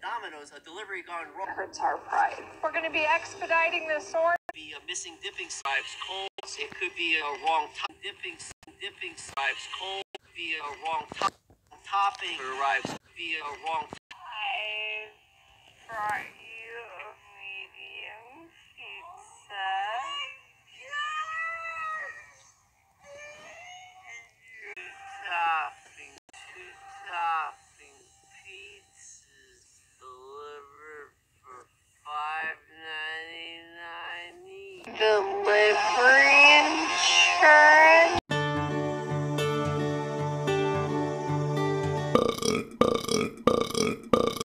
Domino's, a delivery gone wrong. Hurts our pride. We're going to be expediting this order. Be a missing dipping stripes cold. It could be a wrong dipping stripes cold. Be a wrong topping arrives. Be a wrong. I brought you a medium pizza. Two topping pizzas delivered for $5.99 each. Delivery.